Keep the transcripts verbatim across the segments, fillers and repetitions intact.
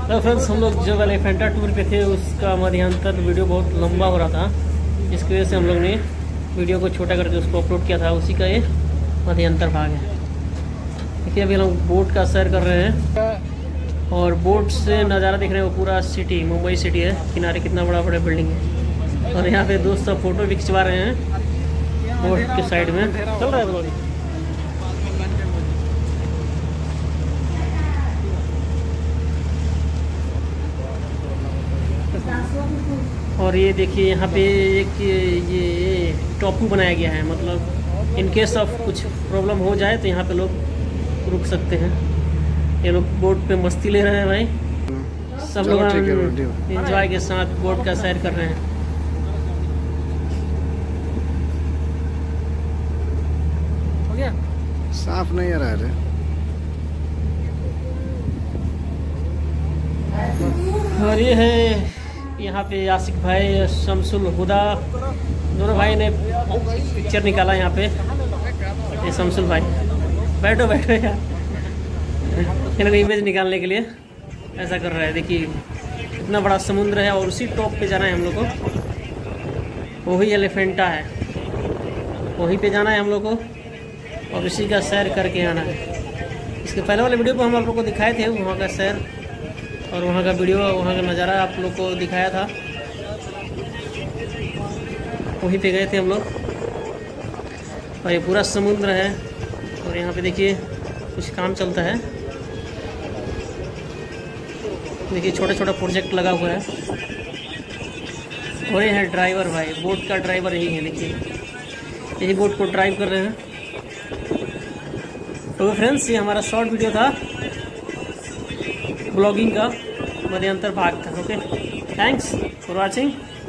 तो फ्रेंड्स, हम लोग जब एलिफेंटा टूर पे थे उसका मध्यांतर वीडियो बहुत लंबा हो रहा था, इसकी वजह से हम लोग ने वीडियो को छोटा करके उसको अपलोड किया था। उसी का ये मध्यांतर भाग है। देखिए अभी हम लोग बोट का सैर कर रहे हैं और बोट से नज़ारा देख रहे हैं। वो पूरा सिटी, मुंबई सिटी है, किनारे कितना बड़ा बड़ा बिल्डिंग है। और यहाँ पे दोस्त सब फोटो भी खिंचवा रहे हैं बोट के साइड में। चल रहा है और ये देखिए यहाँ पे एक ये टापू बनाया गया है, मतलब इन केस ऑफ कुछ प्रॉब्लम हो जाए तो यहाँ पे लोग रुक सकते हैं। ये लोग बोट पे मस्ती ले रहे हैं भाई, सब लोग एंजॉय के साथ बोट का सैर कर रहे हैं। हो गया? साफ नहीं आ रहा है। और ये है यहाँ पे आशिक भाई, शमसुल हुदा, दोनों भाई ने पिक्चर निकाला यहाँ पे। ये शमसुल भाई, बैठो बैठो यार, इन्होंने इमेज निकालने के लिए ऐसा कर रहा है। देखिए इतना बड़ा समुद्र है और उसी टॉप पे जाना है हम लोग को। वही एलिफेंटा है, वहीं पे जाना है हम लोग को और उसी का सैर करके आना है। इसके पहले वाले वीडियो को हम आप लोग को दिखाए थे वहाँ का सैर और वहाँ का वीडियो, वहाँ का नज़ारा आप लोग को दिखाया था। वहीं पे गए थे हम लोग और ये पूरा समुद्र है। और यहाँ पे देखिए कुछ काम चलता है। देखिए छोटा छोटा प्रोजेक्ट लगा हुआ है। और ये है ड्राइवर भाई, बोट का ड्राइवर यही है। देखिए यही बोट को ड्राइव कर रहे हैं। तो फ्रेंड्स, ये हमारा शॉर्ट वीडियो था ब्लॉगिंग का, मध्यांतर भाग था। Okay, thanks for watching.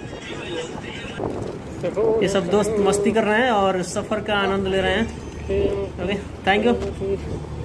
ये सब दोस्त मस्ती कर रहे हैं और सफ़र का आनंद ले रहे हैं। Okay, thank you.